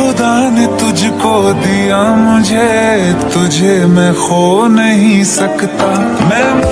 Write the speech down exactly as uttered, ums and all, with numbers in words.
खुदा ने तुझको दिया मुझे, तुझे मैं खो नहीं सकता। मैं